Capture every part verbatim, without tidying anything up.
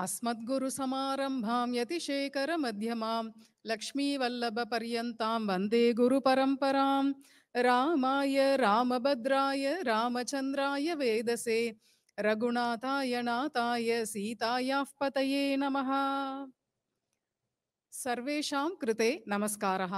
अस्मद्गुरुसमारम्भां यतिशेखरमध्यमां लक्ष्मीवल्लभपर्यन्तां वन्दे गुरुपरम्परां रामाय रामभद्राय रामचन्द्राय वेदसे रघुनाथाय नाथाय सीतायाः पतये नमः. सर्वेषां कृते नमस्कारः.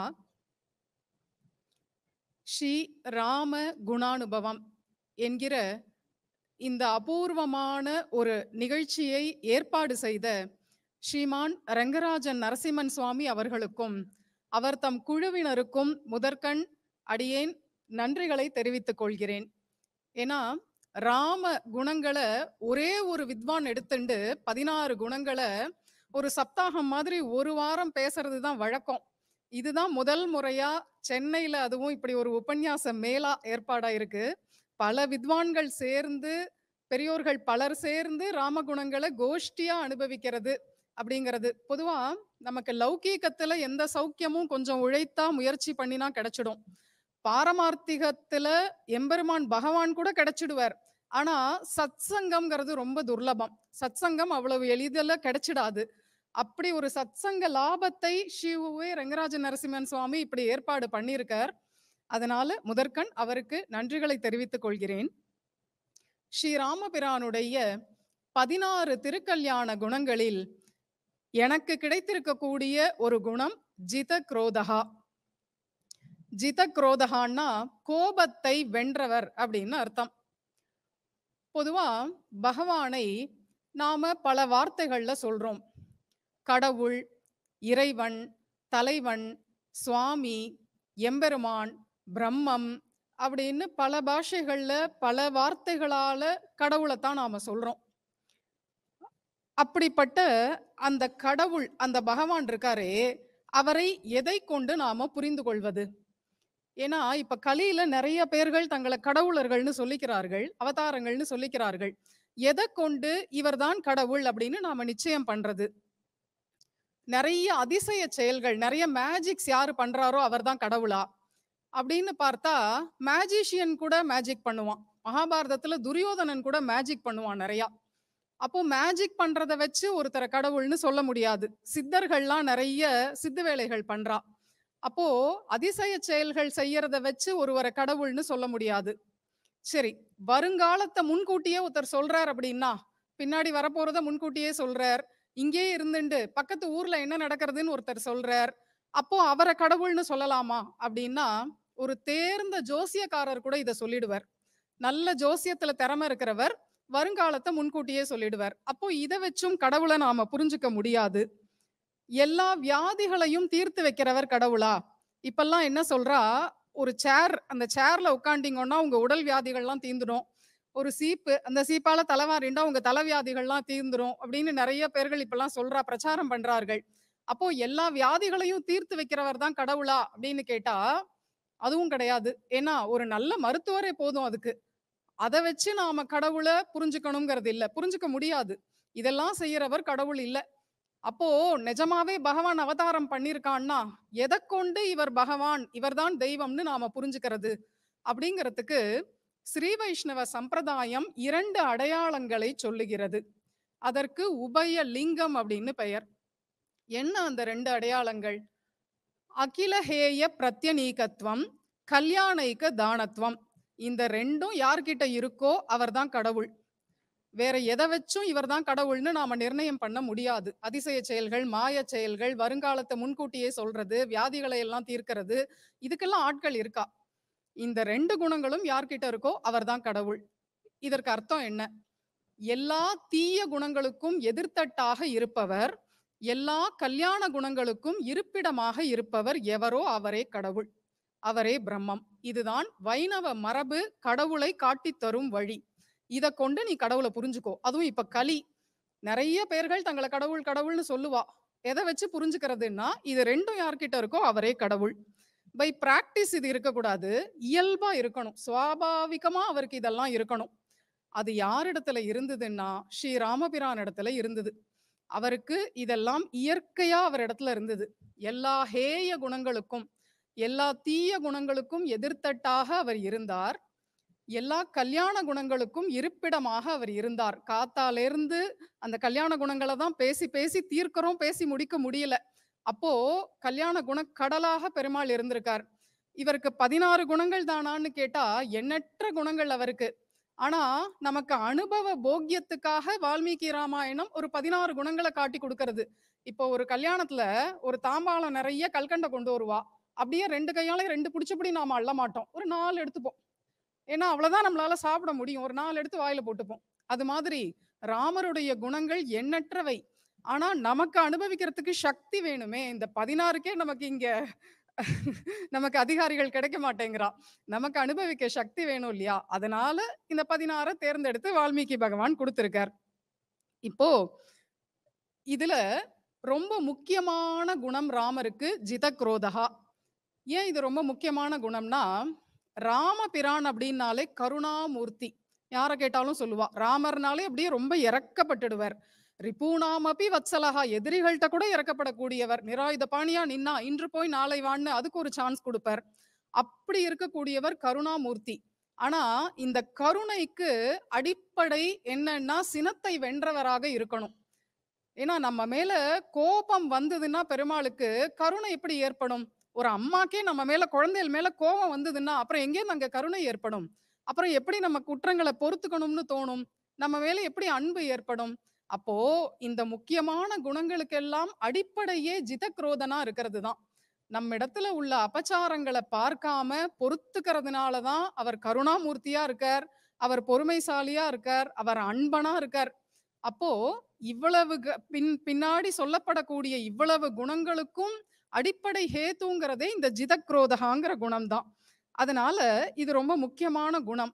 ஸ்ரீ ராம குணானுபவம் என்கிற இந்த அபூர்வமான ஒரு நிகழ்ச்சியை ஏற்பாடு செய்த ஸ்ரீமான் ரங்கராஜன் நரசிம்மன் சுவாமி அவர்களுக்கும் அவர் தம் குழுவினருக்கும் முதற்கண் அடியேன் நன்றிகளை தெரிவித்துக் கொள்கிறேன். ஏன்னா ராம குணங்களை ஒரே ஒரு வித்வான் எடுத்துண்டு பதினாறு குணங்களை ஒரு சப்தாகம் மாதிரி ஒரு வாரம் பேசுறது தான் வழக்கம். இதுதான் முதல் முறையா சென்னையில அதுவும் இப்படி ஒரு உபன்யாச மேளா ஏற்பாடா இருக்கு. பல வித்வான்கள் சேர்ந்து பெரியோர்கள் பலர் சேர்ந்து ராமகுணங்களை கோஷ்டியா அனுபவிக்கிறது அப்படிங்கிறது பொதுவா நமக்கு லௌகீகத்துல எந்த சௌக்கியமும் கொஞ்சம் உழைத்தா முயற்சி பண்ணினா கிடைச்சிடும். பாரமார்த்திகத்துல எம்பெருமான் பகவான் கூட கிடைச்சிடுவார். ஆனா சத் சங்கம்ங்கிறது ரொம்ப துர்லபம். சத் சங்கம் அவ்வளவு எளிதில் கிடைச்சிடாது. அப்படி ஒரு சத்சங்க லாபத்தை ஸ்ரீ ரங்கராஜன் நரசிம்மன் சுவாமி இப்படி ஏற்பாடு பண்ணியிருக்கார். அதனால முதற்கண் அவருக்கு நன்றிகளை தெரிவித்துக் கொள்கிறேன். ஸ்ரீராமபிரானுடைய பதினாறு திருக்கல்யாண குணங்களில் எனக்கு கிடைத்திருக்கக்கூடிய ஒரு குணம் ஜித குரோதகா. ஜித குரோதகான்னா கோபத்தை வென்றவர் அப்படின்னு அர்த்தம். பொதுவா பகவானை நாம பல வார்த்தைகள்ல சொல்றோம். கடவுள், இறைவன், தலைவன், சுவாமி, எம்பெருமான், பிரம்மம் அப்படின்னு பல பாஷைகள்ல பல வார்த்தைகளால கடவுளைத்தான் நாம சொல்றோம். அப்படிப்பட்ட அந்த கடவுள், அந்த பகவான் இருக்காரே, அவரை எதை கொண்டு நாம புரிந்து கொள்வது? ஏன்னா இப்ப கலியில நிறைய பேர்கள் தங்களை கடவுளர்கள்னு சொல்லிக்கிறார்கள், அவதாரங்கள்னு சொல்லிக்கிறார்கள். எதை கொண்டு இவர்தான் கடவுள் அப்படின்னு நாம நிச்சயம் பண்றது? நிறைய அதிசய செயல்கள், நிறைய மேஜிக்ஸ் யாரு பண்றாரோ அவர் தான் கடவுளா அப்படின்னு பார்த்தா மேஜிஷியன் கூட மேஜிக் பண்ணுவான். மகாபாரதத்துல துரியோதனன் கூட மேஜிக் பண்ணுவான் நிறையா. அப்போ மேஜிக் பண்றதை வச்சு ஒருத்தரை கடவுள்னு சொல்ல முடியாது. சித்தர்கள்லாம் நிறைய சித்து வேலைகள் பண்றா. அப்போ அதிசய செயல்கள் செய்யறத வச்சு ஒருவரை கடவுள்னு சொல்ல முடியாது. சரி, வருங்காலத்தை முன்கூட்டியே ஒருத்தர் சொல்றார் அப்படின்னா, பின்னாடி வரப்போறத முன்கூட்டியே சொல்றார், இங்கே இருந்துண்டு பக்கத்து ஊர்ல என்ன நடக்கிறதுன்னு ஒருத்தர் சொல்றார், அப்போ அவரை கடவுள்னு சொல்லலாமா அப்படின்னா, ஒரு தேர்ந்த ஜோசியக்காரர் கூட இதை சொல்லிடுவார். நல்ல ஜோசியத்துல திறமை இருக்கிறவர் வருங்காலத்தை முன்கூட்டியே சொல்லிடுவார். அப்போ இதை வச்சும் கடவுளை நாம புரிஞ்சுக்க முடியாது. எல்லா வியாதிகளையும் தீர்த்து வைக்கிறவர் கடவுளா? இப்பெல்லாம் என்ன சொல்றா, ஒரு சேர், அந்த சேர்ல உட்காண்டிங்கன்னா உங்க உடல் வியாதிகள்லாம் தீர்ந்துடும். ஒரு சீப்பு, அந்த சீப்பால தலைவாரிண்டா உங்க தலைவியாதிகள்லாம் தீர்ந்துடும் அப்படின்னு நிறைய பேர்கள் இப்பெல்லாம் சொல்றா, பிரச்சாரம் பண்றார்கள். அப்போ எல்லா வியாதிகளையும் தீர்த்து வைக்கிறவர் தான் கடவுளா அப்படின்னு கேட்டா அதுவும் கிடையாது. ஏன்னா ஒரு நல்ல மருத்துவரே போதும் அதுக்கு. அதை வச்சு நாம கடவுளை புரிஞ்சுக்கணுங்கிறது இல்ல, புரிஞ்சுக்க முடியாது. இதெல்லாம் செய்யறவர் கடவுள் இல்ல. அப்போ நிஜமாவே பகவான் அவதாரம் பண்ணிருக்கான்னா எதை கொண்டு இவர் பகவான், இவர்தான் தெய்வம்னு நாம புரிஞ்சுக்கிறது அப்படிங்கிறதுக்கு ஸ்ரீ வைஷ்ணவ சம்பிரதாயம் இரண்டு அடையாளங்களை சொல்லுகிறது. அதற்கு உபய லிங்கம் அப்படின்னு பெயர். என்ன அந்த ரெண்டு அடையாளங்கள்? அகிலஹேய பிரத்யநீகத்துவம், கல்யாணைக்க தானத்துவம். இந்த ரெண்டும் யார்கிட்ட இருக்கோ அவர்தான் கடவுள். வேற எதை வச்சும் இவர் தான் கடவுள்னு நாம நிர்ணயம் பண்ண முடியாது. அதிசய செயல்கள், மாய செயல்கள், வருங்காலத்தை முன்கூட்டியே சொல்றது, வியாதிகளை எல்லாம் தீர்க்கிறது, இதுக்கெல்லாம் ஆட்கள் இருக்கா. இந்த ரெண்டு குணங்களும் யார்கிட்ட இருக்கோ அவர் தான் கடவுள். இதற்கு அர்த்தம் என்ன? எல்லா தீய குணங்களுக்கும் எதிர்த்தட்டாக இருப்பவர், எல்லா கல்யாண குணங்களுக்கும் இருப்பிடமாக இருப்பவர் எவரோ அவரே கடவுள், அவரே பிரம்மம். இதுதான் வைணவ மரபு கடவுளை காட்டித் தரும் வழி. இதை கொண்டு நீ கடவுளை புரிஞ்சுக்கோ. அதுவும் இப்ப கலி, நிறைய பேர்கள் தங்களை கடவுள் கடவுள்னு சொல்லுவா. எதை வச்சு புரிஞ்சுக்கிறதுன்னா இது ரெண்டும் யார்கிட்ட இருக்கோ அவரே கடவுள். பை பிராக்டிஸ் இது இருக்கக்கூடாது, இயல்பா இருக்கணும், சுவாபாவிகமா அவருக்கு இதெல்லாம் இருக்கணும். அது யாரிடத்துல இருந்ததுன்னா ஸ்ரீ ராமபிரான் இடத்துல இருந்தது. அவருக்கு இதெல்லாம் இயற்கையா அவர் இடத்துல இருந்தது. எல்லா ஹேய குணங்களுக்கும் எல்லா தீய குணங்களுக்கும் எதிர்த்தட்டாக அவர் இருந்தார். எல்லா கல்யாண குணங்களுக்கும் இருப்பிடமாக அவர் இருந்தார். காத்தாலேருந்து அந்த கல்யாண குணங்கள தான் பேசி பேசி தீர்க்கிறோம், பேசி முடிக்க முடியல. அப்போ கல்யாண குணக் கடலாக பெருமாள் இருந்திருக்கார். இவருக்கு பதினாறு குணங்கள் தானான்னு கேட்டா, எண்ணற்ற குணங்கள் அவருக்கு. ஆனா, நமக்கு அனுபவ போக்கியத்துக்காக வால்மீகி ராமாயணம் ஒரு பதினாறு குணங்கள காட்டிக் குடுக்கறது. இப்போ ஒரு கல்யாணத்துல ஒரு தாம்பாளம் நெறைய கல்கண்ட கொண்டு வருவா. அப்படியே ரெண்டு கையாலயும் ரெண்டு புடிச்சபடி நாம அள்ள மாட்டோம். ஒரு நாலு எடுத்துப்போம். ஏன்னா, அவ்வளவுதான் நம்மளால சாப்பிட முடியும். ஒரு நாலு எடுத்து வாயில போட்டுப்போம். அது மாதிரி ராமருடைய குணங்கள் எண்ணற்றவை. ஆனா, நமக்கு அனுபவிக்கிறதுக்கு சக்தி வேணுமே. இந்த 16க்கே நமக்கு இங்க நமக்கு அதிகாரிகள் கிடைக்க மாட்டேங்கிறா. நமக்கு அனுபவிக்க சக்தி வேணும் இல்லையா? அதனால இந்த பதினாறு தேர்ந்தெடுத்து வால்மீகி பகவான் குடுத்திருக்கார். இப்போ இதுல ரொம்ப முக்கியமான குணம் ராமருக்கு ஜிதக்ரோதஹா. ஏன் இது ரொம்ப முக்கியமான குணம்னா, ராமபிரான் அப்படின்னாலே கருணாமூர்த்தி. யார கேட்டாலும் சொல்லுவா. ராமர்னாலே அப்படியே ரொம்ப இரக்கப்பட்டுடுவர். ரிபூணாமபி வத்சலஹா, எதிரிகள்ட்ட கூட இரக்கப்படக்கூடியவர். நிராயுத பாணியா நின்னா, இன்று போய் நாளை வான்னு அதுக்கு ஒரு சான்ஸ் குடுப்பார். அப்படி இருக்கக்கூடியவர் கருணாமூர்த்தி. ஆனா, இந்த கருணைக்கு அடிப்படை என்னன்னா, சினத்தை வென்றவராக இருக்கணும். ஏன்னா, நம்ம மேல கோபம் வந்ததுன்னா பெருமாளுக்கு கருணை எப்படி ஏற்படும்? ஒரு அம்மாக்கே நம்ம மேல குழந்தைகள் மேல கோவம் வந்ததுன்னா, அப்புறம் எங்கேருந்து அங்க கருணை ஏற்படும்? அப்புறம் எப்படி நம்ம குற்றங்கள பொறுத்துக்கணும்னு தோணும்? நம்ம மேல எப்படி அன்பு ஏற்படும்? அப்போ இந்த முக்கியமான குணங்களுக்கெல்லாம் அடிப்படையே ஜிதக்ரோதனா இருக்கிறது தான். நம்மிடத்துல உள்ள அபச்சாரங்கள பார்க்காம பொறுத்துக்கிறதுனால தான் அவர் கருணாமூர்த்தியா இருக்கார். அவர் பொறுமைசாலியா இருக்கார். அவர் அன்பனா இருக்கார். அப்போ இவ்வளவு க பின் பின்னாடி சொல்லப்படக்கூடிய இவ்வளவு குணங்களுக்கும் அடிப்படை ஹேத்துங்கிறதே இந்த ஜிதக்ரோதகாங்கிற குணம் தான். அதனால இது ரொம்ப முக்கியமான குணம்.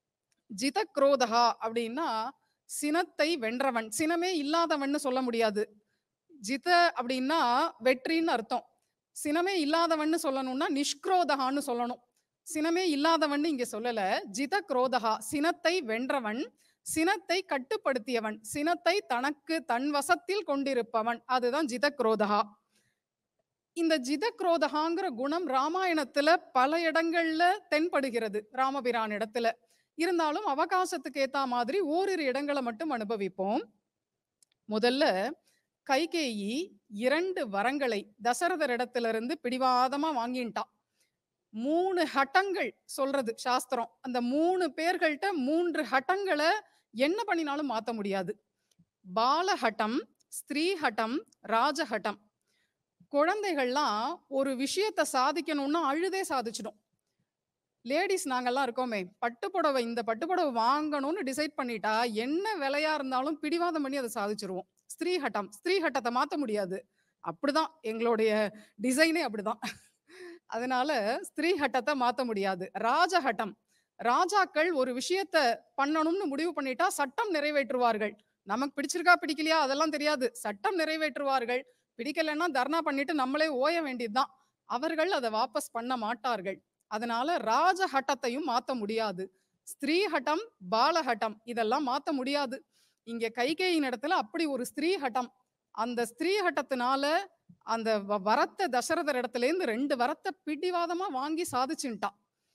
ஜிதக்ரோதகா அப்படின்னா சினத்தை வென்றவன். சினமே இல்லாதவன்னு சொல்ல முடியாது. ஜித அப்படின்னா வெற்றின்னு அர்த்தம். சினமே இல்லாதவன்னு சொல்லணும்னா நிஷ்க்ரோதகான்னு சொல்லணும். சினமே இல்லாதவன்னு இங்க சொல்லல. ஜிதக்ரோதகா சினத்தை வென்றவன், சினத்தை கட்டுப்படுத்தியவன், சினத்தை தனக்கு தன் வசத்தில் கொண்டிருப்பவன். அதுதான் ஜிதக்ரோதகா. இந்த ஜிதக்ரோதகாங்கிற குணம் ராமாயணத்துல பல இடங்கள்ல தென்படுகிறது. ராமபிரான் இடத்துல. இருந்தாலும் அவகாசத்துக்கு ஏத்தா மாதிரி ஓரிரு இடங்கள மட்டும் அனுபவிப்போம். முதல்ல கைகேயி இரண்டு வரங்களை தசரதரிடத்திலிருந்து பிடிவாதமா வாங்கின்ட்டா. மூணு ஹட்டங்கள் சொல்றது சாஸ்திரம். அந்த மூணு பேர்கள்ட்ட மூன்று ஹட்டங்கள என்ன பண்ணினாலும் மாத்த முடியாது. பாலஹட்டம், ஸ்திரீஹட்டம், ராஜஹட்டம். குழந்தைகள்லாம் ஒரு விஷயத்த சாதிக்கணும்னா அழுதே சாதிச்சிடும். லேடீஸ் நாங்கெல்லாம் இருக்கோமே, பட்டு புடவை இந்த பட்டு புடவை வாங்கணும்னு டிசைட் பண்ணிட்டா, என்ன விலையா இருந்தாலும் பிடிவாதம் பண்ணி அத சாதிச்சுருவோம். ஸ்திரீஹட்டம், ஸ்திரீஹட்டத்த மாத்த முடியாது. அப்படிதான் எங்களுடைய டிசைனே அப்படிதான். அதனால ஸ்திரீஹட்டத்த மாத்த முடியாது. ராஜஹட்டம், ராஜாக்கள் ஒரு விஷயத்த பண்ணணும்னு முடிவு பண்ணிட்டா சட்டம் நிறைவேற்றுவார்கள். நமக்கு பிடிச்சிருக்கா பிடிக்கலையா அதெல்லாம் தெரியாது. சட்டம் நிறைவேற்றுவார்கள். பிடிக்கலன்னா தர்ணா பண்ணிட்டு நம்மளே ஓய வேண்டியதுதான். அவர்கள் அத வாபஸ் பண்ண மாட்டார்கள். அதனால ராஜஹட்டத்தையும் மாத்த முடியாது. ஸ்திரீஹட்டம், பாலஹட்டம் இதெல்லாம் மாத்த முடியாது. இங்க கைகேயின் இடத்துல அப்படி ஒரு ஸ்திரீஹட்டம். அந்த ஸ்திரீஹட்டத்தினால அந்த வ வரத்த தசரதர் இடத்துலேருந்து ரெண்டு வரத்த பிடிவாதமா வாங்கி சாதிச்சுன்ட்டா.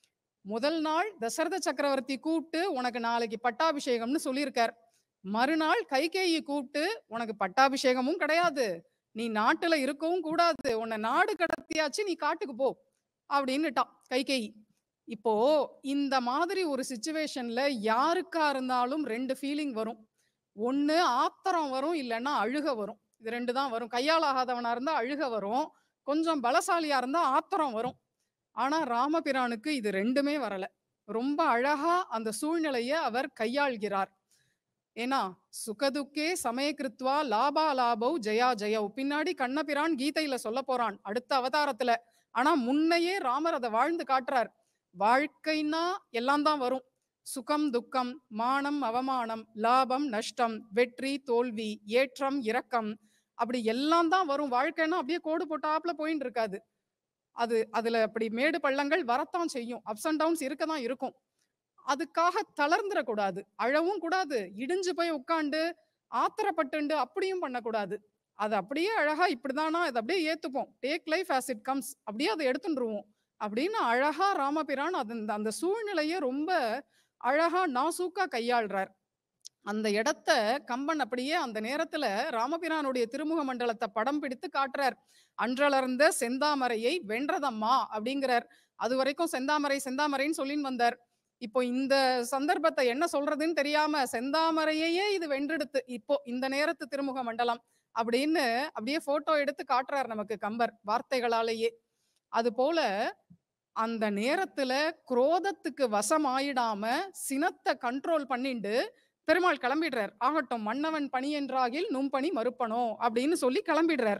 முதல் நாள் தசரத சக்கரவர்த்தி கூப்பிட்டு உனக்கு நாளைக்கு பட்டாபிஷேகம்னு சொல்லியிருக்கார். மறுநாள் கைகேயி கூப்பிட்டு உனக்கு பட்டாபிஷேகமும் கிடையாது. நீ நாட்டுல இருக்கவும் கூடாது. உன்னை நாடு கடத்தியாச்சு நீ காட்டுக்கு போ அப்படின்னுட்டா கைகேயி. இப்போ இந்த மாதிரி ஒரு சிச்சுவேஷன்ல யாருக்கா இருந்தாலும் ரெண்டு ஃபீலிங் வரும். ஒண்ணு ஆத்திரம் வரும், இல்லைன்னா அழுக வரும். இது ரெண்டு தான் வரும். கையால் ஆகாதவனா இருந்தா அழுக வரும். கொஞ்சம் பலசாலியா இருந்தா ஆத்திரம் வரும். ஆனா ராமபிரானுக்கு இது ரெண்டுமே வரல. ரொம்ப அழகா அந்த சூழ்நிலைய அவர் கையாள்கிறார். ஏன்னா சுகதுக்கே சமயகிருத்வா லாபா லாபௌ ஜெயா ஜெயௌ பின்னாடி கண்ணபிரான் கீதையில சொல்ல போறான் அடுத்த அவதாரத்துல. ஆனா முன்னையே ராமர் அதை வாழ்ந்து காட்டுறார். வாழ்க்கைன்னா எல்லாம் தான் வரும். சுகம் துக்கம், மானம் அவமானம், லாபம் நஷ்டம், வெற்றி தோல்வி, ஏற்றம் இறக்கம், அப்படி எல்லாம் தான் வரும். வாழ்க்கைன்னா அப்படியே கோடு போட்டாப்புல போயின்னு இருக்காது. அது அதுல அப்படி மேடு பள்ளங்கள் வரத்தான் செய்யும். அப்ஸ் அண்ட் டவுன்ஸ் இருக்க தான் இருக்கும். அதுக்காக தளர்ந்துடக்கூடாது. அழவும் கூடாது. இடிஞ்சு போய் உட்காந்து ஆத்திரப்பட்டுண்டு அப்படியும் பண்ணக்கூடாது. அது அப்படியே அழகா இப்படிதானா இதை அப்படியே ஏத்துப்போம். Take life as it comes. அப்படியே அதை எடுத்துட்டுருவோம் அப்படின்னு அழகா ராமபிரான் அது அந்த சூழ்நிலையை ரொம்ப அழகா நாசூக்கா கையாள்றார். அந்த இடத்த கம்பன் அப்படியே அந்த நேரத்துல ராமபிரானுடைய திருமுக மண்டலத்த படம் பிடித்து காட்டுறார். "அன்றலர்ந்த செந்தாமரையை வென்றதம்மா" அப்படிங்கிறார். அதுவரைக்கும் செந்தாமரை செந்தாமரைன்னு சொல்லின்னு வந்தார். இப்போ இந்த சந்தர்ப்பத்த என்ன சொல்றதுன்னு தெரியாம, செந்தாமரையையே இது வென்றெடுத்து, இப்போ இந்த நேரத்து திருமுக மண்டலம் அப்படின்னு அப்படியே ஃபோட்டோ எடுத்து காட்டுறார் நமக்கு கம்பர், வார்த்தைகளாலேயே. அதுபோல அந்த நேரத்துல குரோதத்துக்கு வசமாயிடாம, சினத்த கண்ட்ரோல் பண்ணிண்டு பெருமாள் கிளம்பிடுறார். "ஆகட்டும் மன்னவன் பணி என்றாகில் நும்பணி மறுப்பனோ" அப்படின்னு சொல்லி கிளம்பிடுறார்.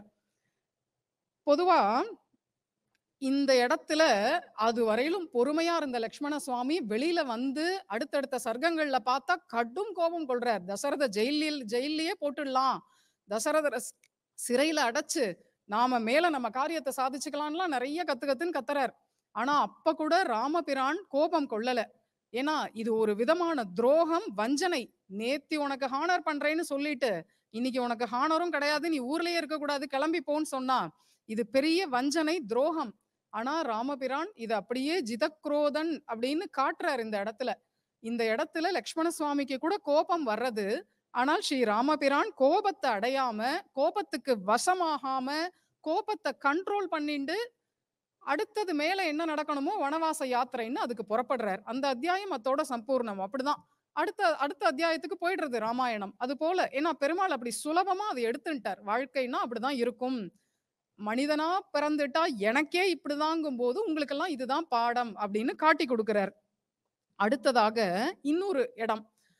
பொதுவா இந்த இடத்துல அதுவரையிலும் பொறுமையா இருந்த லக்ஷ்மண சுவாமி வெளியில வந்து அடுத்தடுத்த சர்க்கங்கள்ல பார்த்தா கடும் கோபம் கொள்றார். தசரத ஜெயிலில் ஜெயில்லயே போட்டுடலாம். தசரதர ஸ் சிறையில அடைச்சு, நாம மேல நம்ம காரியத்த சாதிச்சுக்கலாம்லாம் நெறைய கத்து கத்துன்னு கத்துறார். ஆனா அப்ப கூட ராமபிரான் கோபம் கொள்ளல. ஏன்னா, இது ஒரு விதமான துரோகம், வஞ்சனை. நேத்தி உனக்கு ஹானர் பண்றேன்னு சொல்லிட்டு, இன்னைக்கு உனக்கு ஹானரும் கிடையாது. நீ ஊர்லயே இருக்கக்கூடாது. கிளம்பி போன்னு சொன்னா, இது பெரிய வஞ்சனை, துரோகம். ஆனா ராமபிரான் இத அப்படியே ஜிதக்ரோதன் அப்படின்னு காட்டுறார் இந்த இடத்துல. இந்த இடத்துல லக்ஷ்மண சுவாமிக்கு கூட கோபம் வர்றது. ஆனால் ஸ்ரீ ராமபிரான் கோபத்த அடையாம, கோபத்துக்கு வசமாகாம, கோபத்த கண்ட்ரோல் பண்ணிண்டு அடுத்தது மேல என்ன நடக்கணுமோ வனவாச யாத்திரைன்னு அதுக்கு புறப்படுறார். அந்த அத்தியாயம் அத்தோட சம்பூர்ணம். அப்படிதான். அடுத்த அடுத்த அத்தியாயத்துக்கு போயிடுறது ராமாயணம். அதுபோல ஏன்னா பெருமாள் அப்படி சுலபமா அத எடுத்துன்ட்டார். வாழ்க்கைன்னா அப்படிதான் இருக்கும். மனிதனா பிறந்துட்டா எனக்கே இப்படிதாங்கும்போது உங்களுக்கெல்லாம் இதுதான் பாடம் அப்படின்னு காட்டிக் கொடுக்கிறார். அடுத்ததாக இன்னொரு இடம்.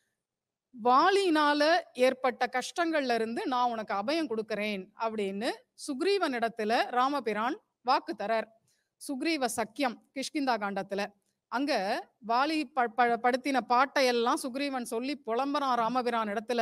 வாலினால ஏற்பட்ட கஷ்டங்கள்ல இருந்து நான் உனக்கு அபயம் கொடுக்கிறேன் அப்படின்னு சுக்ரீவனிடத்துல ராமபிரான் வாக்கு தரார். சுக்ரீவ சக்கியம் கிஷ்கிந்தா காண்டத்துல. அங்க வாலி ப- ப- படுத்தின பாட்டையெல்லாம் சுக்ரீவன் சொல்லி புலம்புறான் ராமபிரான் இடத்துல.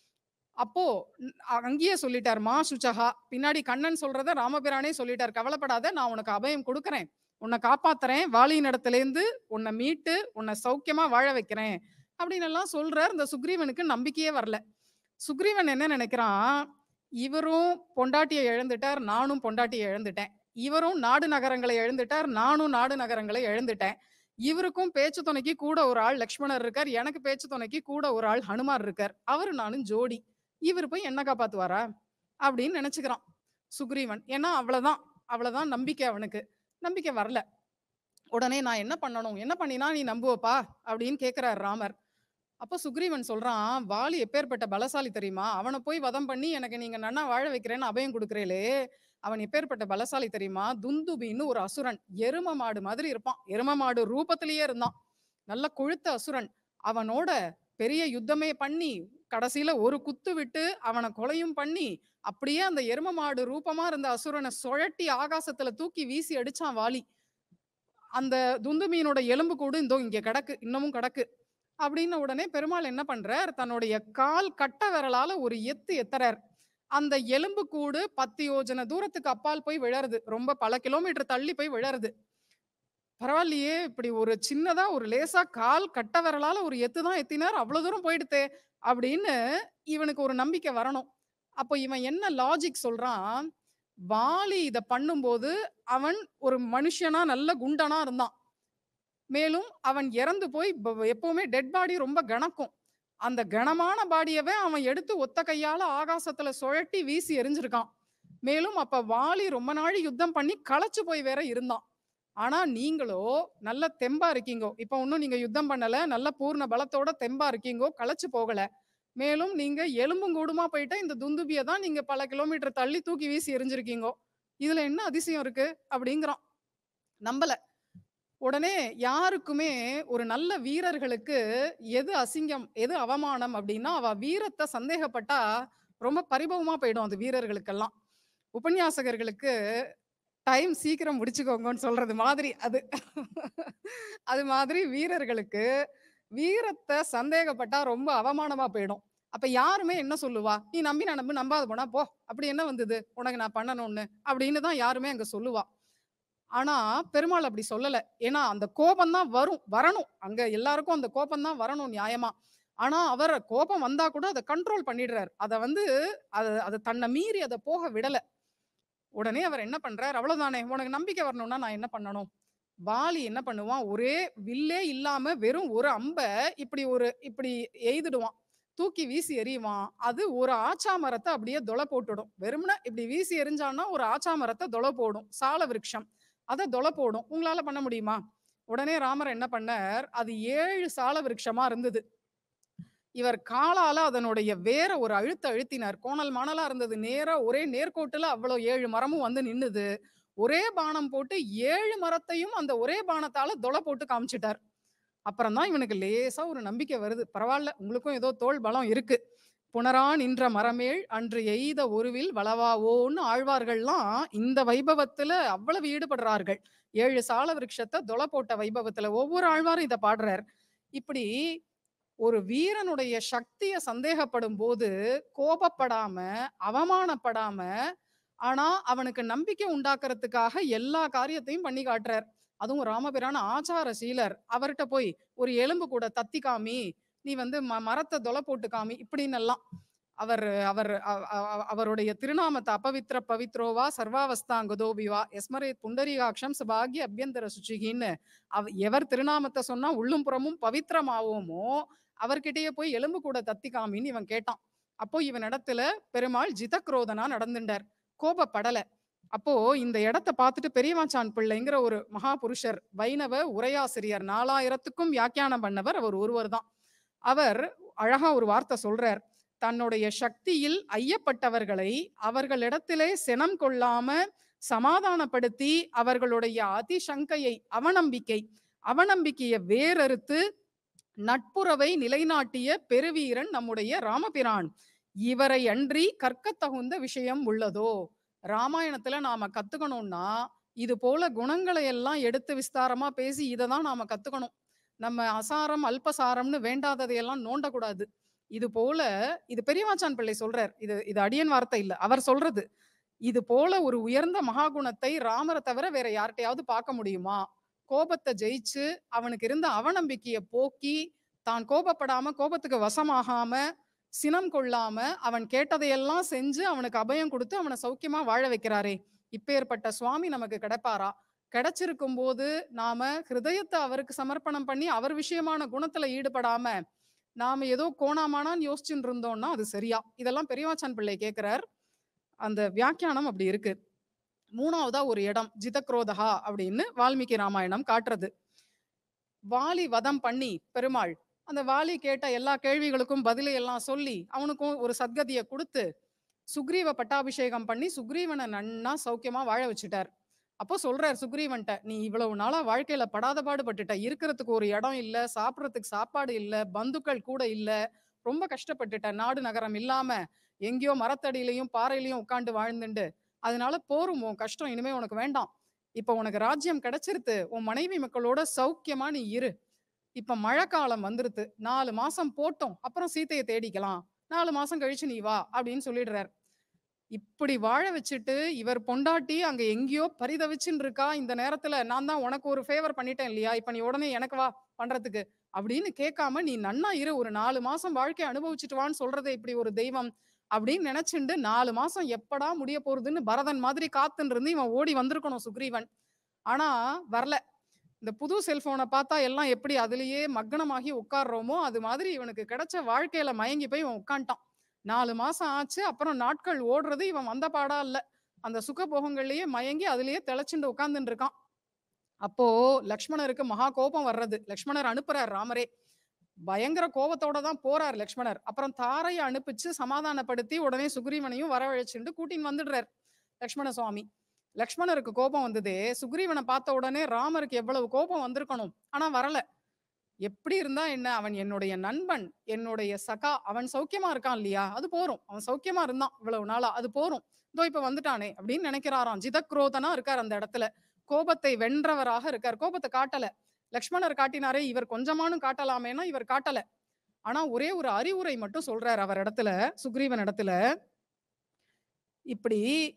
அப்போ ன் அ- அங்கேயே சொல்லிட்டார் மா சுச்சகா. பின்னாடி கண்ணன் சொல்றத ராமபிரானே சொல்லிட்டார். கவலைப்படாத, நான் உனக்கு அபயம் கொடுக்கறேன். உன்னை காப்பாத்துறேன். வாலியின் இடத்துலேருந்து உன்னை மீட்டு உன்னை சௌக்கியமா வாழ வைக்கிறேன் அப்படின்னு எல்லாம் சொல்றார். இந்த சுக்ரீவனுக்கு நம்பிக்கையே வரல. சுக்ரீவன் என்ன நினைக்கிறான், இவரும் பொண்டாட்டியை இழந்துட்டார், நானும் பொண்டாட்டியை இழந்துட்டேன். இவரும் நாடு நகரங்களை இழந்துட்டார், நானும் நாடு நகரங்களை இழந்துட்டேன். இவருக்கும் பேச்சு துணைக்கு கூட ஒரு ஆள் லக்ஷ்மணர் இருக்கார், எனக்கு பேச்சு துணைக்கு கூட ஒரு ஆள் ஹனுமார் இருக்கார். அவரு நானும் ஜோடி. இவர் போய் என்ன காப்பாத்துவாரா அப்படின்னு நினைச்சுக்கிறான் சுக்ரீவன். ஏன்னா அவ்வளவுதான், அவ்வளவுதான் நம்பிக்கை அவனுக்கு. நம்பிக்கை வரல. உடனே நான் என்ன பண்ணணும், என்ன பண்ணினா நீ நம்புவப்பா அப்படின்னு கேட்கிறார் ராமர். அப்ப சுக்ரீவன் சொல்றான், வாலி எப்பேற்பட்ட பலசாலி தெரியுமா? அவனை போய் வதம் பண்ணி எனக்கு நீங்க நன்னா வாழ வைக்கிறேன்னு அபயம் கொடுக்குறேலே, அவன் எப்பேற்பட்ட பலசாலி தெரியுமா? துந்துபின்னு ஒரு அசுரன், எரும மாடு மாதிரி இருப்பான். எரும மாடு ரூபத்திலேயே இருந்தான். நல்ல கொழுத்த அசுரன். அவனோட பெரிய யுத்தமே பண்ணி கடைசியில ஒரு குத்து விட்டு அவனை கொலையும் பண்ணி அப்படியே அந்த எரும மாடு ரூபமா இருந்த அசுரனை சுழட்டி ஆகாசத்துல தூக்கி வீசி அடிச்சான் வாலி. அந்த துந்துபியினோட எலும்பு கூடு இந்தோ இங்க கிடக்கு, இன்னமும் கிடக்கு. அப்படின்ன உடனே பெருமாள் என்ன பண்றார், தன்னுடைய கால் கட்ட விரலால ஒரு எத்து எத்தறார். அந்த எலும்பு கூடு பத்து யோஜன தூரத்துக்கு அப்பால் போய் விழருது. ரொம்ப பல கிலோமீட்டர் தள்ளி போய் விழருது. பரவாயில்லையே, இப்படி ஒரு சின்னதா ஒரு லேசா கால் கட்ட விரலால ஒரு எத்து தான் எத்தினார், அவ்வளவு தூரம் போயிடுத்தே அப்படின்னு இவனுக்கு ஒரு நம்பிக்கை வரணும். அப்போ இவன் என்ன லாஜிக் சொல்றான், வாலி இத பண்ணும்போது அவன் ஒரு மனுஷனா நல்ல குண்டனா இருந்தான். மேலும் அவன் இறந்து போய் ப- எப்பவுமே டெட் பாடி ரொம்ப கணக்கும். அந்த கனமான பாடியவே அவன் எடுத்து ஒத்த கையால ஆகாசத்துல சுழட்டி வீசி எறிஞ்சிருக்கான். மேலும் அப்ப வாலி ரொம்ப நாள் யுத்தம் பண்ணி களைச்சு போய் வேற இருந்தான். ஆனா நீங்களோ நல்ல தெம்பா இருக்கீங்கோ. இப்ப ஒன்னும் நீங்க யுத்தம் பண்ணல, நல்ல பூர்ண பலத்தோட தெம்பா இருக்கீங்கோ, களைச்சு போகல. மேலும் நீங்க எலும்பும் கூடுமா போயிட்ட இந்த துந்துபியை தான் நீங்க பல கிலோமீட்டர் தள்ளி தூக்கி வீசி எறிஞ்சிருக்கீங்கோ. இதுல என்ன அதிசயம் இருக்கு அப்படிங்கிறான். நம்பல. உடனே யாருக்குமே ஒரு நல்ல வீரர்களுக்கு எது அசிங்கம், எது அவமானம் அப்படின்னா, அவ வீரத்த சந்தேகப்பட்டா ரொம்ப பரிபவமா போயிடும் அது வீரர்களுக்கெல்லாம். உபன்யாசகர்களுக்கு டைம் சீக்கிரம் முடிச்சுக்கோங்கன்னு சொல்றது மாதிரி அது. அது மாதிரி வீரர்களுக்கு வீரத்த சந்தேகப்பட்டா ரொம்ப அவமானமா போயிடும். அப்ப யாருமே என்ன சொல்லுவா? "நீ நம்பினா நம்பு, நம்பாத போனா போ. அப்படி என்ன வந்தது? உனக்கு நான் பண்ணணும்னு." அப்படின்னு தான் யாருமே அங்க சொல்லுவா. ஆனா, பெருமாள் அப்படி சொல்லல. ஏன்னா, அந்த கோபம் தான் வரும். வரணும். அங்க எல்லாருக்கும் அந்த கோபம் தான் வரணும் நியாயமா. ஆனா, அவர் கோபம் வந்தா கூட அத கண்ட்ரோல் பண்ணிடுறார். அத வந்து அத அத தன்ன மீறி அத போக விடல. உடனே அவர் என்ன பண்றார், "அவ்வளவுதானே, உனக்கு நம்பிக்கை வரணும்னா நான் என்ன பண்ணணும்? வாலி என்ன பண்ணுவான், ஒரே வில்லே இல்லாம வெறும் ஒரு அம்ப இப்படி ஒரு இப்படி எய்துடுவான். தூக்கி வீசி எறியுவான். அது ஒரு ஆச்சா மரத்த அப்படியே தொலை போட்டுடும். வெறுமனே இப்படி வீசி எறிஞ்சான்னா, ஒரு ஆச்சா மரத்த தொலை போடும். சால விருட்சம். அத தொலை போடும். உங்களால பண்ண முடியுமா? உடனே ராமர் என்ன பண்ணார், அது ஏழு சால விருட்சமா இருந்தது. இவர் காலால அதனுடைய வேர ஒரு அழுத்த அழுத்தினார். கோணல் மாணலா இருந்தது. நேரா ஒரே நேர்கோட்டுல அவ்வளோ ஏழு மரமும் வந்து நின்னுது. ஒரே பாணம் போட்டு ஏழு மரத்தையும் அந்த ஒரே பாணத்தால தொலை போட்டு காமிச்சுட்டார். அப்புறம் தான் இவனுக்கு லேசா ஒரு நம்பிக்கை வருது. பரவால்ல, உங்களுக்கும் ஏதோ தோள் பலம் இருக்கு. புணரா நின்ற மரமேல் அன்று எய்த ஒருவில் வளவாவோன்னு ஆழ்வார்கள்லாம் இந்த வைபவத்துல அவ்வளவு ஈடுபடுறார்கள். ஏழு சால விருட்சத்த தொலை போட்ட வைபவத்துல ஒவ்வொரு ஆழ்வாரும் இத பாடுறார். இப்படி ஒரு வீரனுடைய சக்திய சந்தேகப்படும்போது, கோபப்படாம, அவமானப்படாம, ஆனா அவனுக்கு நம்பிக்கை உண்டாக்குறதுக்காக எல்லா காரியத்தையும் பண்ணி காட்டுறார். அதுவும் ராமபிரான் ஆச்சார சீலர். அவர்ட்ட போய் ஒரு எலும்பு கூட தத்தி காமி, நீ வந்து ம மரத்த தொலை போட்டு காமி, இப்படின்னெல்லாம். அவர் அவர் அ அ அ- அவருடைய திருநாமத்த அபவித்ர பவித்ரோவா சர்வாவஸ்தாங்கதோபிவா எஸ்மரேத் புண்டரீகாட்சம் சபாகிய அபியந்தர சுச்சிகின்னு அவ் எவர் திருநாமத்த சொன்னா உள்ளும் புறமும் பவித்திரமாவோமோ அவர்கிட்டயே போய் எலும்பு கூட தத்தி காமின்னு இவன் கேட்டான். அப்போ இவனிடத்துல பெருமாள் ஜிதக்ரோதனா நடந்துட்டார். கோபப்படல. அப்போ இந்த இடத்த பார்த்துட்டு பெரியவாச்சான் பிள்ளைங்கிற ஒரு மகா புருஷர், வைணவ உரையாசிரியர், நாலாயிரத்துக்கும் வியாக்கியானம் பண்ணவர் அவர் ஒருவர் தான். அவர் அழகா ஒரு வார்த்தை சொல்றார். தன்னுடைய சக்தியில் ஐயப்பட்டவர்களை அவர்களிடத்திலே சினம் கொள்ளாம சமாதானப்படுத்தி அவர்களுடைய அதிசங்கையை அவநம்பிக்கை அவநம்பிக்கையை வேறறுத்து நட்புறவை நிலைநாட்டிய பெருவீரன் நம்முடைய ராமபிரான். இவரை அன்றி கற்கத்தகுந்த விஷயம் உள்ளதோ? ராமாயணத்துல நாம கத்துக்கணும்னா இது போல குணங்களை எல்லாம் எடுத்து விஸ்தாரமா பேசி இதை தான் நாம கத்துக்கணும். நம்ம அசாரம் அல்பசாரம்னு வேண்டாததையெல்லாம் நோண்டக்கூடாது. இது போல இது பெரியவாச்சான் பிள்ளை சொல்றார். இது இது அடியன் வார்த்தை இல்ல, அவர் சொல்றது. இது போல ஒரு உயர்ந்த மகாகுணத்தை ராமரை தவிர வேற யார்கிட்டயாவது பார்க்க முடியுமா? கோபத்தை ஜெயிச்சு அவனுக்கு இருந்த அவநம்பிக்கைய போக்கி தான் கோபப்படாம கோபத்துக்கு வசமாகாம சினம் கொள்ளாம அவன் கேட்டதையெல்லாம் செஞ்சு அவனுக்கு அபயம் கொடுத்து அவனை சௌக்கியமா வாழ வைக்கிறாரே, இப்பேற்பட்ட சுவாமி நமக்கு கிடைப்பாரா? கிடைச்சிருக்கும் போது நாம ஹிருதயத்தை அவருக்கு சமர்ப்பணம் பண்ணி அவர் விஷயமான குணத்துல ஈடுபடாம நாம ஏதோ கோணாமானான்னு யோசிச்சுட்டு இருந்தோம்னா அது சரியா? இதெல்லாம் பெரியவாச்சான் பிள்ளை கேட்கிறார். அந்த வியாக்கியானம் அப்படி இருக்கு. மூணாவதா ஒரு இடம் ஜிதக்ரோதகா அப்படின்னு வால்மீகி ராமாயணம் காட்டுறது. வாலி வதம் பண்ணி பெருமாள் அந்த வாலி கேட்ட எல்லா கேள்விகளுக்கும் பதிலை எல்லாம் சொல்லி அவனுக்கும் ஒரு சத்கதிய கொடுத்து சுக்ரீவ பட்டாபிஷேகம் பண்ணி சுக்ரீவனை நன்னா சௌக்கியமா வாழ வச்சுட்டார். அப்போ சொல்றார் சுக்ரீவன்ட்ட, நீ இவ்வளவு நாளா வாழ்க்கையில படாத பாடுபட்டுட்ட, இருக்கிறதுக்கு ஒரு இடம் இல்ல, சாப்பிடறதுக்கு சாப்பாடு இல்ல, பந்துக்கள் கூட இல்ல, ரொம்ப கஷ்டப்பட்டுட்ட, நாடு நகரம் இல்லாம எங்கேயோ மரத்தடியிலையும் பாறையிலையும் உட்காந்து வாழ்ந்துண்டு, அதனால போரும் உன் கஷ்டம் இனிமே உனக்கு வேண்டாம். இப்ப உனக்கு ராஜ்யம் கிடைச்சிருத்து, உன் மனைவி மக்களோட சௌக்கியமா நீ இரு. இப்ப மழை காலம் வந்துருத்து, நாலு மாசம் போட்டோம், அப்புறம் சீதையை தேடிக்கலாம், நாலு மாசம் கழிச்சு நீ வா அப்படின்னு சொல்லிடுறார். இப்படி வாழ வச்சுட்டு இவர் பொண்டாட்டி அங்க எங்கேயோ பரிதவிச்சுன்னு இருக்கா. இந்த நேரத்துல நான் தான் உனக்கு ஒரு ஃபேவர் பண்ணிட்டேன் இல்லையா, இப்ப நீ உடனே எனக்கு வா பண்றதுக்கு அப்படின்னு கேட்காம நீ நன்னா இரு, ஒரு நாலு மாசம் வாழ்க்கை அனுபவிச்சுட்டு வான்னு சொல்றதே இப்படி ஒரு தெய்வம் அப்படின்னு நினைச்சுண்டு நாலு மாசம் எப்படா முடிய போறதுன்னு பரதன் மாதிரி காத்துன்னு இருந்து இவன் ஓடி வந்திருக்கணும் சுக்ரீவன். ஆனா வரல. இந்த புது செல்போனை பார்த்தா எல்லாம் எப்படி அதுலயே மக்னமாகி உட்கார்றோமோ அது மாதிரி இவனுக்கு கிடைச்ச வாழ்க்கையில மயங்கி போய் இவன் உட்காந்துட்டான். நாலு மாசம் ஆச்சு. அப்புறம் நாட்கள் ஓடுறது. இவன் வந்த பாடா இல்ல. அந்த சுகபோகங்கள்லயே மயங்கி அதுலயே திளைச்சுண்டு உட்கார்ந்துட்டு இருக்கான். அப்போ லக்ஷ்மணருக்கு மகா கோபம் வர்றது. லக்ஷ்மணர் அனுப்புறார் ராமரே. பயங்கர கோபத்தோட தான் போறார் லக்ஷ்மணர். அப்புறம் தாரையை அனுப்பிச்சு சமாதானப்படுத்தி உடனே சுக்ரீவனையும் வரவழைச்சுண்டு கூட்டின்னு வந்துடுறார் லக்ஷ்மண சுவாமி. லக்ஷ்மணருக்கு கோபம் வந்ததே, சுக்ரீவனை பார்த்த உடனே ராமருக்கு எவ்வளவு கோபம் வந்திருக்கணும். ஆனா வரல. எப்படி இருந்தா என்ன, அவன் என்னுடைய நண்பன், என்னுடைய சகா, அவன் சௌக்கியமா இருக்கான் இல்லையா, அது போரும். அவன் சௌக்கியமா இருந்தான் இவ்வளவு நாளா, அது போரும். இதோ இப்ப வந்துட்டானே அப்படின்னு நினைக்கிறாராம். ஜிதக்ரோதனா இருக்கார் அந்த இடத்துல. கோபத்தை வென்றவராக இருக்கார். கோபத்தை காட்டல. லக்ஷ்மணர் காட்டினாரே, இவர் கொஞ்சமானும் காட்டலாமேனா இவர் காட்டல. ஆனா ஒரே ஒரு அறிவுரை மட்டும் சொல்றார் அவர் இடத்துல, சுக்ரீவன் இடத்துல. இப்படி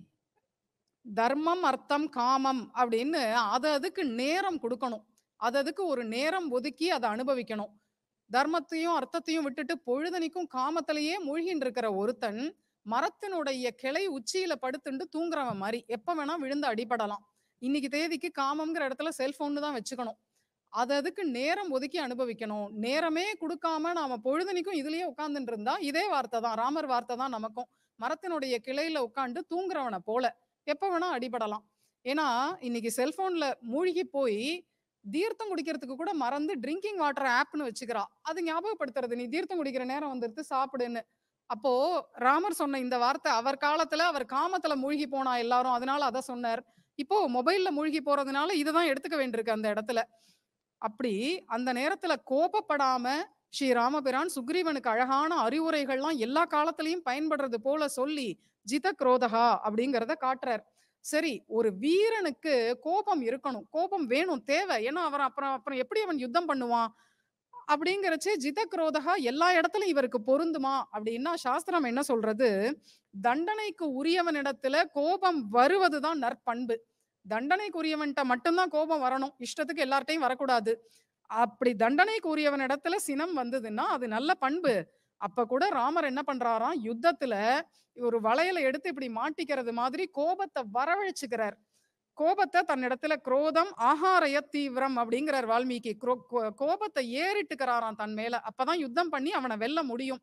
தர்மம் அர்த்தம் காமம் அப்படின்னு அது அதுக்கு நேரம் கொடுக்கணும். அது அதுக்கு ஒரு நேரம் ஒதுக்கி அதை அனுபவிக்கணும். தர்மத்தையும் அர்த்தத்தையும் விட்டுட்டு பொழுதனிக்கும் காமத்திலேயே மூழ்கின்னு இருக்கிற ஒருத்தன் மரத்தினுடைய கிளை உச்சியில படுத்துண்டு தூங்குறவன் மாதிரி எப்ப வேணா விழுந்து அடிபடலாம். இன்னைக்கு தேதிக்கு காமம்ங்கிற இடத்துல செல்போன் தான் வச்சுக்கணும். அது அதுக்கு நேரம் ஒதுக்கி அனுபவிக்கணும். நேரமே குடுக்காம நாம பொழுதனைக்கும் இதுலயே உட்கார்ந்துட்டு இருந்தா, இதே வார்த்தை தான். ராமர் வார்த்தை தான் நமக்கும். மரத்தினுடைய கிளையில உட்கார்ந்து தூங்குறவன போல. எப்ப வேணா அடிபடலாம். ஏன்னா, இன்னைக்கு செல்போன்ல மூழ்கி போய் தீர்த்தம் குடிக்கிறதுக்கு கூட மறந்து ட்ரிங்கிங் வாட்டர் ஆப்ன்னு வச்சுக்கிறா. அது ஞாபகப்படுத்துறது. நீ தீர்த்தம் குடிக்கிற நேரம் வந்துருத்து சாப்பிடுன்னு. அப்போ ராமர் சொன்ன இந்த வார்த்தை அவர் காலத்துல அவர் காமத்துல மூழ்கி போனா எல்லாரும். அதனால அத சொன்னார். இப்போ மொபைல்ல மூழ்கி போறதுனால இததான் எடுத்துக்க வேண்டியிருக்கு அந்த இடத்துல. அப்படி அந்த நேரத்துல கோபப்படாம ஸ்ரீ ராமபிரான் சுக்ரீவனுக்கு அழகான அறிவுரைகள்லாம் எல்லா காலத்திலயும் பயன்படுறது போல சொல்லி ஜித குரோதகா அப்படிங்கிறத காட்டுறார். சரி, ஒரு வீரனுக்கு கோபம் இருக்கணும், கோபம் வேணும், தேவை. ஏன்னா அவன் அப்புறம் அப்புறம் எப்படி அவன் யுத்தம் பண்ணுவான் அப்படிங்கிறச்சு ஜித குரோதகா எல்லா இடத்துலயும் இவருக்கு பொருந்துமா அப்படின்னா சாஸ்திரம் என்ன சொல்றது, தண்டனைக்கு உரியவனிடத்துல கோபம் வருவதுதான் நற்பண்பு. தண்டனைக்கு உரியவன்ட்ட மட்டும்தான் கோபம் வரணும், இஷ்டத்துக்கு எல்லார்ட்டையும் வரக்கூடாது. அப்படி தண்டனைக்கு உரியவன் இடத்துல சினம் வந்ததுன்னா அது நல்ல பண்பு. அப்ப கூட ராமர் என்ன பண்றாராம், யுத்தத்துல ஒரு வளையல எடுத்து இப்படி மாட்டிக்கிறது மாதிரி கோபத்தை வரவழைச்சுக்கிறார். கோபத்தை தன்னிடத்துல குரோதம் ஆகாரய தீவிரம் அப்படிங்கிறார் வால்மீகி. குரோ- கோ- கோபத்தை ஏறிட்டுக்கிறாராம் தன் மேல. அப்பதான் யுத்தம் பண்ணி அவனை வெல்ல முடியும்.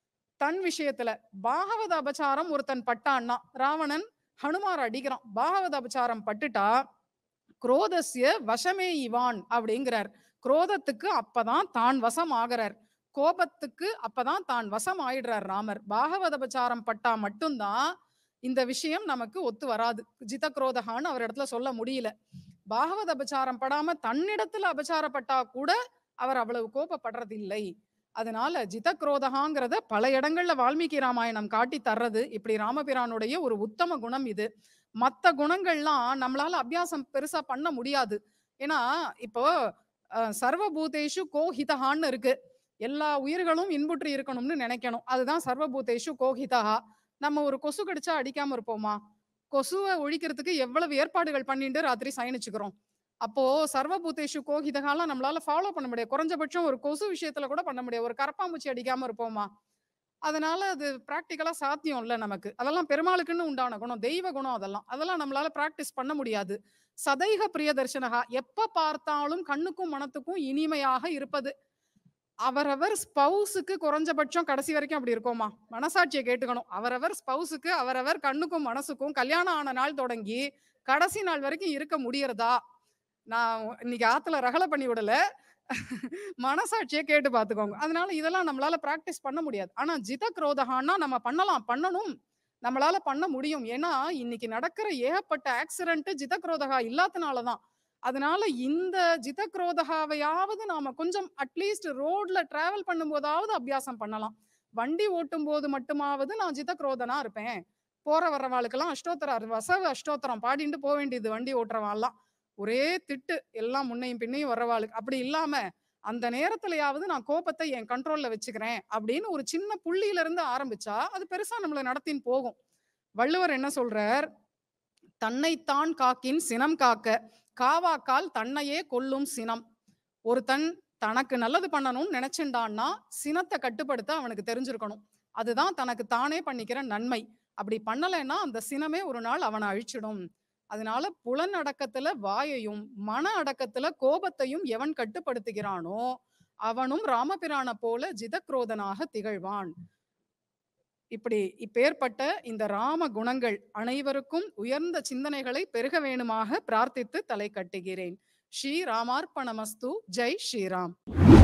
தன் விஷயத்துல பாகவத அபச்சாரம் ஒருத்தன் பட்டான்னா, ராவணன் ஹனுமார் அடிக்கிறான், பாகவத அபச்சாரம் பட்டுட்டா குரோதஸ்ய வசமே இவான் அப்படிங்கிறார். குரோதத்துக்கு அப்பதான் தான் வசம் ஆகிறார். கோபத்துக்கு அப்பதான் தான் வசம் ஆயிடுறார் ராமர். பாகவத அபச்சாரம் பட்டா மட்டும்தான் இந்த விஷயம் நமக்கு ஒத்து வராது. ஜித குரோதகான்னு அவர் இடத்துல சொல்ல முடியல. பாகவத அபச்சாரம் படாம தன்னிடத்துல அபச்சாரப்பட்டா கூட அவர் அவ்வளவு கோபப்படுறது இல்லை. அதனால ஜித குரோதகாங்கிறத பல இடங்கள்ல வால்மீகி ராமாயணம் காட்டி தர்றது. இப்படி ராமபிரானுடைய ஒரு உத்தம குணம் இது. மத்த குணங்கள்லாம் நம்மளால அபியாசம் பெருசா பண்ண முடியாது. ஏன்னா இப்போ அஹ், சர்வபூதேஷு கோஹிதஹான்னு இருக்கு. எல்லா உயிர்களும் இன்புற்று இருக்கணும்னு நினைக்கணும். அதுதான் சர்வபூதேஷு கோஹிதஹா. நம்ம ஒரு கொசு கடிச்சா அடிக்காம இருப்போமா? கொசுவை ஒழிக்கிறதுக்கு எவ்வளவு ஏற்பாடுகள் பண்ணிட்டு ராத்திரி சயனிச்சுக்கிறோம். அப்போ சர்வபூதேஷு கோஹிதகாலாம் நம்மளால ஃபாலோ பண்ண முடியாது. குறைஞ்சபட்சம் ஒரு கொசு விஷயத்துல கூட பண்ண முடியாது. ஒரு கரப்பாம்பூச்சி அடிக்காம இருப்போமா? அதனால அது பிராக்டிக்கலா சாத்தியம் இல்ல நமக்கு. அதெல்லாம் பெருமாளுக்குன்னு உண்டான குணம், தெய்வ குணம் அதெல்லாம். அதெல்லாம் நம்மளால பிராக்டிஸ் பண்ண முடியாது. சதைக பிரியதர்ஷனகா, எப்ப பார்த்தாலும் கண்ணுக்கும் மனத்துக்கும் இனிமையாக இருப்பது. அவரவர் ஸ்பௌஸுக்கு குறைஞ்சபட்சம் கடைசி வரைக்கும் அப்படி இருக்கோமா? மனசாட்சியை கேட்டுக்கணும். அவரவர் ஸ்பௌஸுக்கு அவரவர் கண்ணுக்கும் மனசுக்கும் கல்யாணம் ஆன நாள் தொடங்கி கடைசி நாள் வரைக்கும் இருக்க முடியறதா? நான் இன்னைக்கு ஆத்துல ரகலை பண்ணி விடல. மனசாட்சியை கேட்டு பார்த்துக்கோங்க. அதனால இதெல்லாம் நம்மளால பிராக்டிஸ் பண்ண முடியாது. ஆனா ஜித குரோதகான்னா நம்ம பண்ணலாம், பண்ணணும். நம்மளால பண்ண முடியும். ஏன்னா இன்னைக்கு நடக்கிற ஏகப்பட்ட ஆக்சிடென்ட் ஜித குரோதகா இல்லாதனால தான். அதனால இந்த ஜித குரோதகாவையாவது நாம கொஞ்சம் அட்லீஸ்ட் ரோட்ல டிராவல் பண்ணும்போதாவது அபியாசம் பண்ணலாம். வண்டி ஓட்டும் போது மட்டுமாவது நான் ஜித குரோதனா இருப்பேன். போற வர்றவாளுக்கெல்லாம் அஷ்டோத்தரம் வசவ அஷ்டோத்தரம் பாடிட்டு போக வேண்டியது வண்டி ஓட்டுறவாள்லாம். ஒரே திட்டு எல்லாம் முன்னையும் பின்னையும் வர்றவாளுக்கு. அப்படி இல்லாம அந்த நேரத்திலயாவது நான் கோபத்தை என் கண்ட்ரோல்ல வச்சுக்கிறேன் அப்படின்னு ஒரு சின்ன புள்ளியில இருந்து ஆரம்பிச்சா அது பெருசா நம்மள நடத்தின்னு போகும். வள்ளுவர் என்ன சொல்றார், தன்னைத்தான் காக்கின் சினம் காக்க, காவாக்கால் தன்னையே கொல்லும் சினம். ஒருத்தன் தனக்கு நல்லது பண்ணணும்னு நினைச்சுட்டான்னா சினத்தை கட்டுப்படுத்த அவனுக்கு தெரிஞ்சிருக்கணும். அதுதான் தனக்கு தானே பண்ணிக்கிற நன்மை. அப்படி பண்ணலைன்னா அந்த சினமே ஒரு நாள் அவனை அழிச்சிடும். அதனால புலன் அடக்கத்துல வாயையும் மன அடக்கத்துல கோபத்தையும் எவன் கட்டுப்படுத்துகிறானோ அவனும் ராமபிரான போல ஜிதக்ரோதனாக திகழ்வான். இப்படி இப்பேற்பட்ட இந்த ராம குணங்கள் அனைவருக்கும் உயர்ந்த சிந்தனைகளை பெருக வேணுமாக பிரார்த்தித்து தலை கட்டுகிறேன். ஸ்ரீ ராமார்ப்பணமஸ்து. ஜெய் ஸ்ரீராம்.